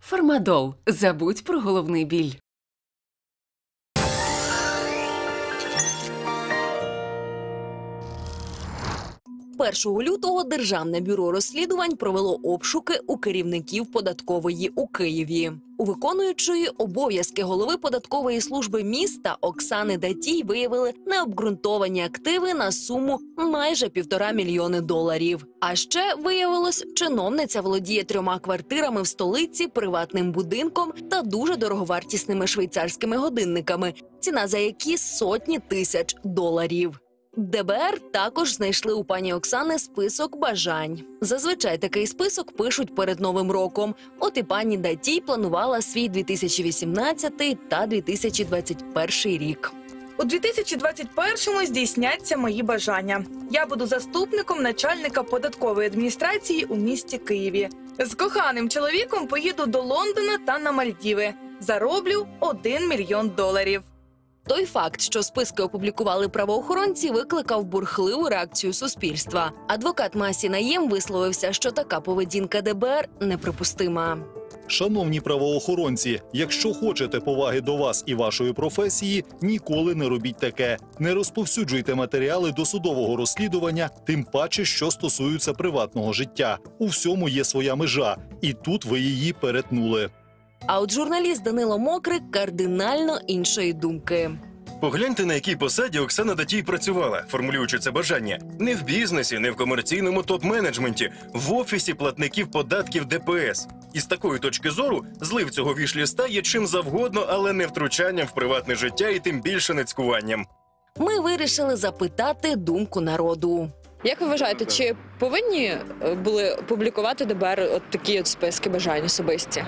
Фармадол. Забудь про головний біль. 1 лютого Державне бюро розслідувань провело обшуки у керівників податкової у Києві. У виконуючої обов'язки голови податкової служби міста Оксани Датій виявили необґрунтовані активи на суму майже $1,5 мільйони. А ще виявилось, чиновниця володіє 3 квартирами в столиці, приватним будинком та дуже дороговартісними швейцарськими годинниками, ціна за які сотні тисяч доларів. ДБР також знайшли у пані Оксани список бажань. Зазвичай такий список пишуть перед Новим роком. От і пані Датій планувала свій 2018 та 2021 рік. У 2021-му здійсняться мої бажання. Я буду заступником начальника податкової адміністрації у місті Києві. З коханим чоловіком поїду до Лондона та на Мальдіви. Зароблю $1 мільйон. Той факт, що списки опублікували правоохоронці, викликав бурхливу реакцію суспільства. Адвокат Масі Наєм висловився, що така поведінка ДБР неприпустима. Шановні правоохоронці, якщо хочете поваги до вас і вашої професії, ніколи не робіть таке. Не розповсюджуйте матеріали досудового розслідування, тим паче, що стосуються приватного життя. У всьому є своя межа, і тут ви її перетнули. А от журналіст Данило Мокрик кардинально іншої думки. Погляньте, на якій посаді Оксана Датій працювала, формулюючи це бажання. Не в бізнесі, не в комерційному топ-менеджменті, в офісі платників податків ДПС. І з такої точки зору злив цього віш-ліста є чим завгодно, але не втручанням в приватне життя і тим більше не цькуванням. Ми вирішили запитати думку народу. Як ви вважаєте, чи повинні були публікувати ДБР от такі от списки бажань особисті?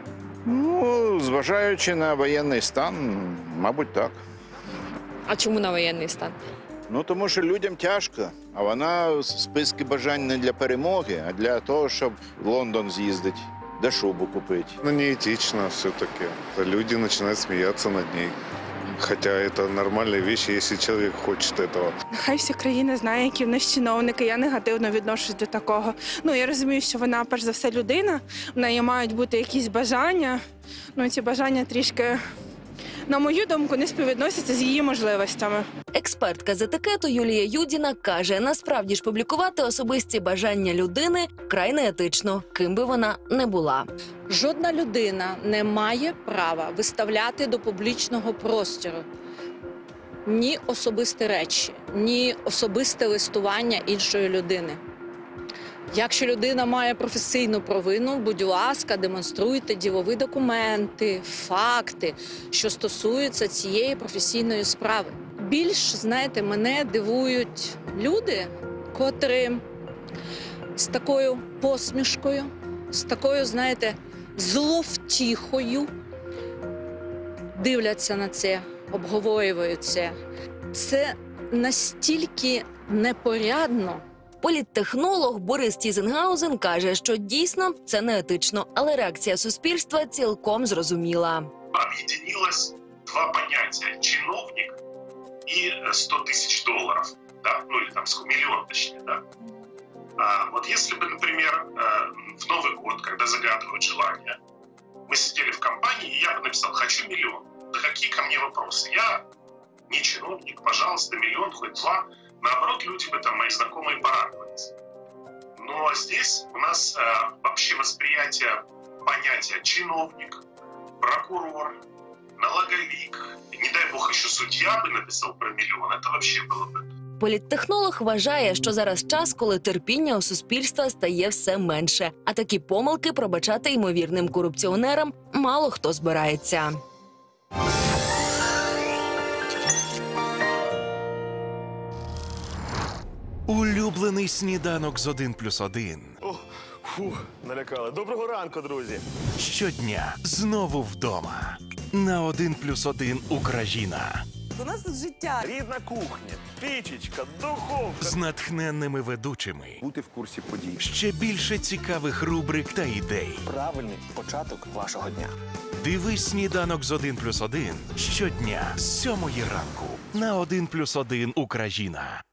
Ну, зважаючи на воєнний стан, мабуть, так. А чому на воєнний стан? Ну, тому що людям тяжко, а вона списки бажань не для перемоги, а для того, щоб в Лондон з'їздити, де шубу купити. Ну, неэтично все-таки. Люди начинают смеяться над ней. Хотя это нормальные вещи, если человек хочет этого. Нехай вся країна знає, які в нас чиновники. Я негативно відношусь до такого. Ну, я розумію, що вона, перш за все, людина. В неї мають бути якісь бажання. Ну, ці бажання трішки, на мою думку, не співвідносяться з її можливостями. Експертка з етикету Юлія Юдіна каже, насправді ж публікувати особисті бажання людини вкрай неетично, ким би вона не була. Жодна людина не має права виставляти до публічного простору ні особисті речі, ні особисте листування іншої людини. Якщо людина має професійну провину, будь ласка, демонструйте ділові документи, факти, що стосуються цієї професійної справи. Більш, знаєте, мене дивують люди, котрі з такою посмішкою, з такою, знаєте, зловтіхою дивляться на це, обговорюють це. Це настільки непорядно. Політтехнолог Борис Тізенгаузен каже, що дійсно це неетично, але реакція суспільства цілком зрозуміла. Объединилось 2 понятия – чиновник и $100 тысяч, да? Ну или там миллион, точнее, да? Вот если бы, например, в Новый год, когда загадывают желание, мы сидели в компании, и я бы написал «хочу $1 миллион». Да какие ко мне вопросы? Я не чиновник, пожалуйста, $1 миллион, хоть 2. Наоборот, люди бы там, мои знакомые, порадовались. Но здесь у нас вообще восприятие понятия чиновник, прокурор, налоговик, не дай бог еще судья бы написал про $1 миллион, это вообще было бы. Політтехнолог вважає, що зараз час, коли терпіння у суспільства стає все менше, а такі помилки пробачати ймовірним корупціонерам мало хто збирається. Улюблений сніданок з 1+1. Фух, налякали. Доброго ранку, друзі. Щодня знову вдома. На 1+1 Україна. У нас тут життя. Рідна кухня, пічечка, духовка. З натхненними ведучими. Бути в курсі подій. Ще більше цікавих рубрик та ідей. Правильний початок вашого дня. Дивись сніданок з 1+1 щодня з 7 ранку. На 1+1 Україна.